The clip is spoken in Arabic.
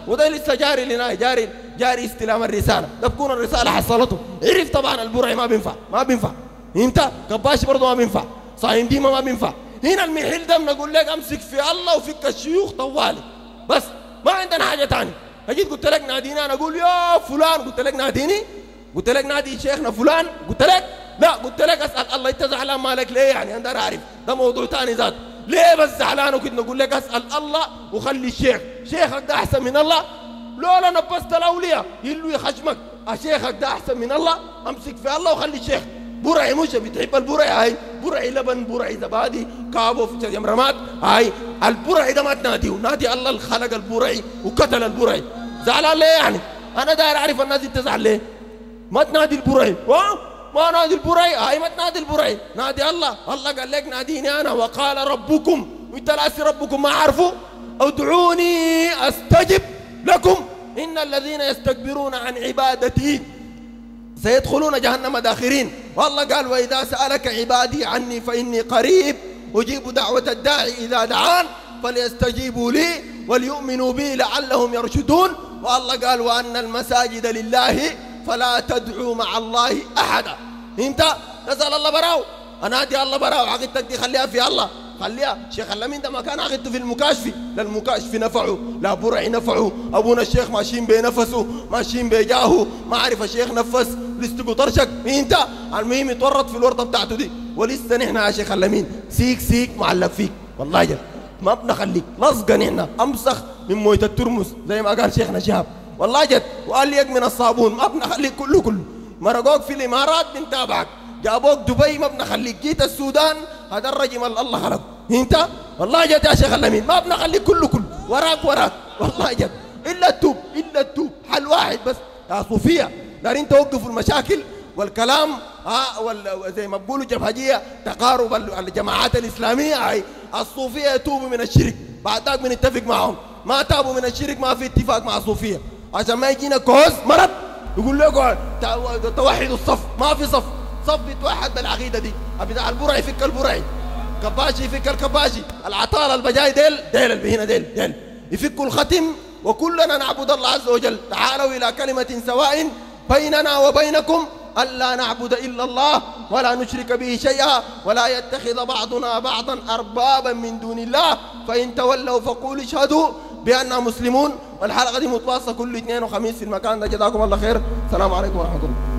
وده لسه جاري لنا، جاري استلام الرساله، ده بكون الرساله حصلته. عرف طبعا البرعي ما بينفع، ما بينفع. انت كباشي برضه ما بينفع، صايم ديما ما بينفع. هنا المحل ده بنقول لك امسك في الله وفك الشيوخ طوالي، بس ما عندنا حاجه ثانيه. اجيت قلت لك ناديني، انا اقول يا فلان، قلت لك ناديني، قلت لك نادي شيخنا فلان، قلت لك لا، قلت لك اسال الله انت زعلان مالك ليه؟ يعني انا اعرف ده موضوع ثاني ذات. ليه بس زعلان؟ وكنت نقول لك اسال الله وخلي الشيخ، شيخك ده احسن من الله؟ لولا نبست الاولياء يلوي خشمك، شيخك ده احسن من الله؟ امسك في الله وخلي الشيخ. برعي مش بتحب البرعي، هاي برعي لبن، برعي زبادي، كابو في جمرمات، هاي البرعي ده ما تناديه، نادي الله اللي خلق البرعي وقتل البرعي. زعلان ليه يعني؟ انا داير اعرف الناس دي بتزعل ليه؟ ما تنادي البرعي، ما نادي البرعي، هاي ما تنادي البرعي، نادي الله. الله قال لك ناديني انا، وقال ربكم، وانت لاسي ربكم ما عارفه؟ ادعوني استجب لكم ان الذين يستكبرون عن عبادتي سيدخلون جهنم داخرين. والله قال واذا سالك عبادي عني فاني قريب اجيب دعوه الداعي اذا دعان فليستجيبوا لي وليؤمنوا بي لعلهم يرشدون. والله قال وان المساجد لله فلا تدعوا مع الله احدا. انت تسال الله براو، انادي الله براو، عقيدتك دي خليها في الله، خليها. شيخ اللمين ده ما كان عقيدته في المكاشفي، لا المكاشفي نفعه، لا برعي نفعه. ابونا الشيخ ماشيين بنفسه، ماشيين بجاهه، ما عرف الشيخ نفس لستقوا طرشك. انت المهم يتورط في الورطه بتاعته دي. ولسه نحن يا شيخ اللمين سيك معلق فيك، والله جد ما بنخليك لصقا، نحن امسخ من مويه الترمس زي ما قال شيخنا شهاب، والله جد. وقال لي من الصابون ما بنخليك كله. مرقوك في الامارات بنتابعك، جابوك دبي ما بنخليك، جيت السودان هذا الرجم الله خلقه. انت والله جد يا شيخ اللمين ما بنخليك كله وراك والله جد. الا التوب حل واحد بس يا صوفيه، دارين توقفوا المشاكل والكلام زي ما بيقولوا جبهجيه، تقارب الجماعات الاسلاميه. هاي الصوفيه يتوبوا من الشرك، بعد ذاك بنتفق معهم. ما تابوا من الشرك ما في اتفاق مع الصوفيه، عشان ما يجينا كوز مرض يقول لكم توحدوا الصف. ما في صف بيتوحد بالعقيده دي. بتاع البرعي يفك البرعي، كباشي يفك الكباشي، العطال البجاي ديل اللي هنا ديل يفكوا الختم، وكلنا نعبد الله عز وجل. تعالوا الى كلمه سواء بيننا وبينكم ألا نعبد إلا الله ولا نشرك به شيئا ولا يتخذ بعضنا بعضا أربابا من دون الله فإن تولوا فقولوا اشهدوا بأننا مسلمون. والحلقة دي متواصلة كل اثنين وخميس في المكان ده. جزاكم الله خير، السلام عليكم ورحمة الله.